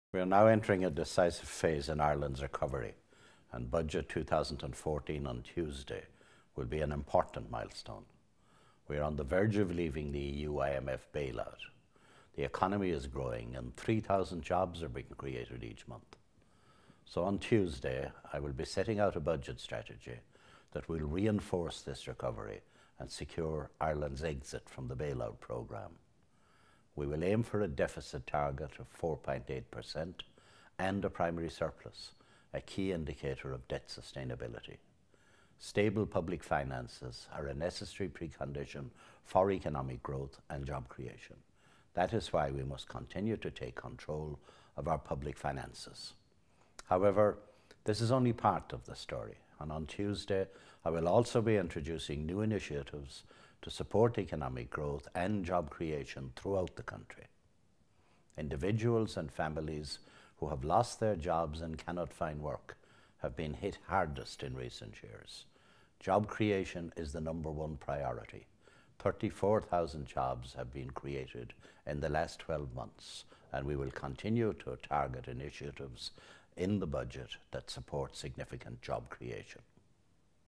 We are now entering a decisive phase in Ireland's recovery, and Budget 2014 on Tuesday will be an important milestone. We are on the verge of leaving the EU-IMF bailout. The economy is growing and 3,000 jobs are being created each month. So on Tuesday, I will be setting out a budget strategy that will reinforce this recovery and secure Ireland's exit from the bailout programme. We will aim for a deficit target of 4.8% and a primary surplus, a key indicator of debt sustainability. Stable public finances are a necessary precondition for economic growth and job creation. That is why we must continue to take control of our public finances. However, this is only part of the story, and on Tuesday I will also be introducing new initiatives to support economic growth and job creation throughout the country. Individuals and families who have lost their jobs and cannot find work have been hit hardest in recent years. Job creation is the #1 priority. 34,000 jobs have been created in the last 12 months, and we will continue to target initiatives in the budget that support significant job creation.